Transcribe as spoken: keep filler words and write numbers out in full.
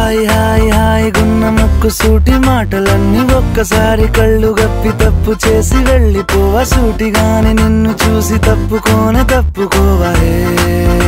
Hi hi hi గున్న ముక్కు సూటి మాటలన్నీ ఒక్కసారి కళ్ళు గప్పి తప్పు చేసి వెళ్ళిపోవా సూటిగాని నిన్ను చూసి తప్పుకోనే తప్పుకోవా.